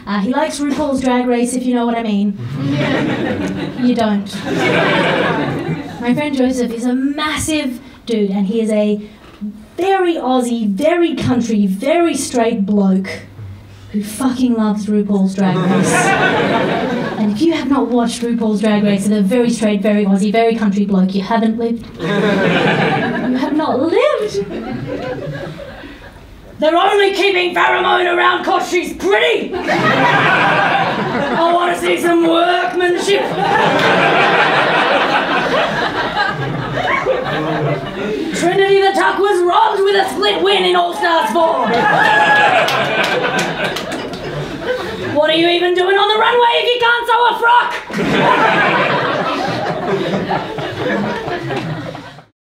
He likes RuPaul's Drag Race, if you know what I mean. You don't. My friend Joseph is a massive dude, and he is a very Aussie, very country, very straight bloke who fucking loves RuPaul's Drag Race. And if you have not watched RuPaul's Drag Race and a very straight, very Aussie, very country bloke, you haven't lived. You have not lived. They're only keeping Pheromone around because she's pretty. I want to see some workmanship. Trinity the Tuck was robbed with a split win in All-Stars 4. What are you even doing on the runway if you can't sew a frock?